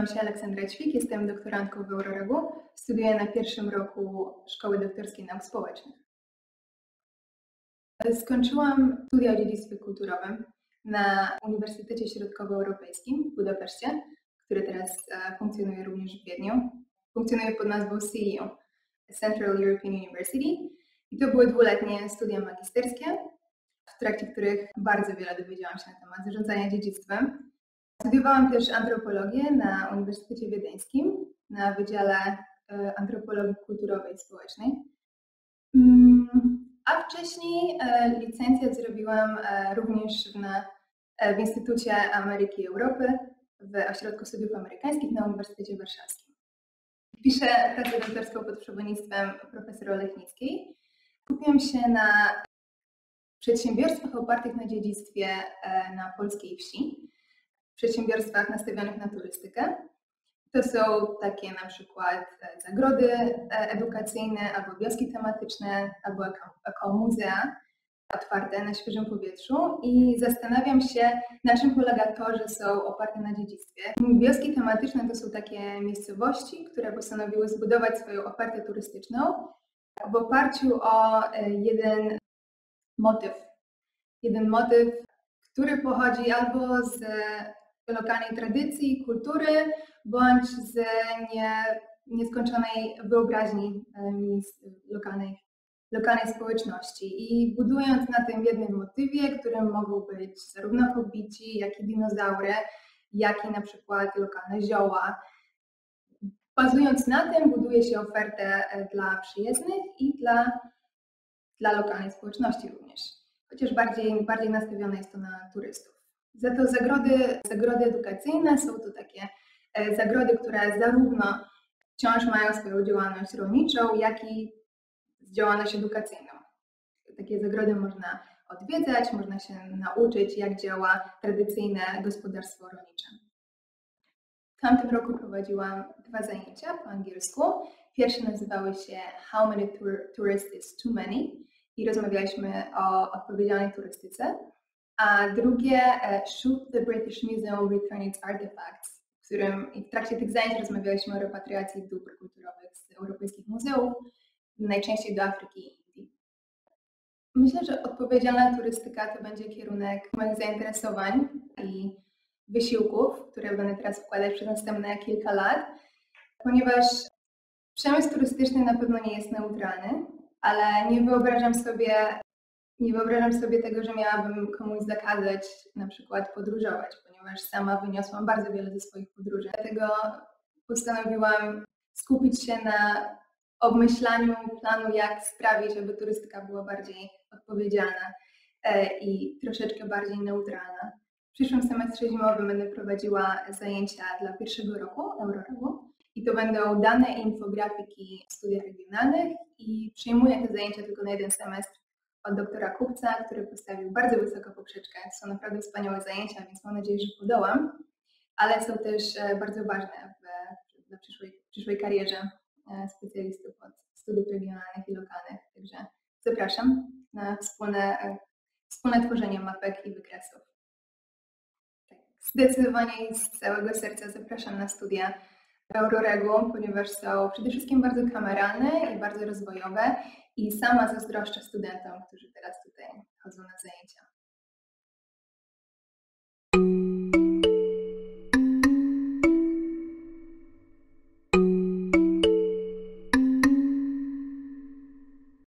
Nazywam się Aleksandra Ćwik, jestem doktorantką w Euroregu. Studiuję na pierwszym roku Szkoły Doktorskiej Nauk Społecznych. Skończyłam studia o dziedzictwie kulturowym na Uniwersytecie Środkowoeuropejskim w Budapeszcie, który teraz funkcjonuje również w Wiedniu. Funkcjonuje pod nazwą CEU, Central European University. I to były dwuletnie studia magisterskie, w trakcie których bardzo wiele dowiedziałam się na temat zarządzania dziedzictwem. Studiowałam też antropologię na Uniwersytecie Wiedeńskim, na Wydziale Antropologii Kulturowej i Społecznej. A wcześniej licencjat zrobiłam również w Instytucie Ameryki i Europy w Ośrodku Studiów Amerykańskich na Uniwersytecie Warszawskim. Piszę pracę doktorską pod przewodnictwem profesor Olechnickiej. Skupiam się na przedsiębiorstwach opartych na dziedzictwie na polskiej wsi, przedsiębiorstwach nastawionych na turystykę. To są takie na przykład zagrody edukacyjne, albo wioski tematyczne, albo ekomuzea otwarte na świeżym powietrzu i zastanawiam się, na czym polega to, że są oparte na dziedzictwie. Wioski tematyczne to są takie miejscowości, które postanowiły zbudować swoją ofertę turystyczną w oparciu o jeden motyw, który pochodzi albo z lokalnej tradycji, kultury, bądź z nieskończonej wyobraźni lokalnej społeczności. I budując na tym jednym motywie, którym mogą być zarówno hobbici, jak i dinozaury, jak i na przykład lokalne zioła. Bazując na tym, buduje się ofertę dla przyjezdnych i dla lokalnej społeczności również. Chociaż bardziej nastawione jest to na turystów. Za to zagrody edukacyjne są to takie zagrody, które zarówno wciąż mają swoją działalność rolniczą, jak i działalność edukacyjną. Takie zagrody można odwiedzać, można się nauczyć, jak działa tradycyjne gospodarstwo rolnicze. W tamtym roku prowadziłam 2 zajęcia po angielsku. Pierwsze nazywały się How many tourists is too many? I rozmawialiśmy o odpowiedzialnej turystyce. A drugie Should the British Museum return its artifacts, w trakcie tych zajęć rozmawialiśmy o repatriacji dóbr kulturowych z europejskich muzeów, najczęściej do Afryki i Indii. Myślę, że odpowiedzialna turystyka to będzie kierunek moich zainteresowań i wysiłków, które będę teraz wkładać przez następne kilka lat, ponieważ przemysł turystyczny na pewno nie jest neutralny, ale nie wyobrażam sobie tego, że miałabym komuś zakazać na przykład podróżować, ponieważ sama wyniosłam bardzo wiele ze swoich podróży. Dlatego postanowiłam skupić się na obmyślaniu planu, jak sprawić, żeby turystyka była bardziej odpowiedzialna i troszeczkę bardziej neutralna. W przyszłym semestrze zimowym będę prowadziła zajęcia dla pierwszego roku Euroregu i to będą dane i infografiki w studiach regionalnych i przyjmuję te zajęcia tylko na 1 semestr od doktora Kupca, który postawił bardzo wysoko poprzeczkę. Są naprawdę wspaniałe zajęcia, więc mam nadzieję, że podołam, ale są też bardzo ważne dla przyszłej karierze specjalistów od studiów regionalnych i lokalnych. Także zapraszam na wspólne tworzenie mapek i wykresów. Tak, zdecydowanie i z całego serca zapraszam na studia w Euroregu, ponieważ są przede wszystkim bardzo kameralne i bardzo rozwojowe i sama zazdroszczę studentom, którzy teraz tutaj chodzą na zajęcia.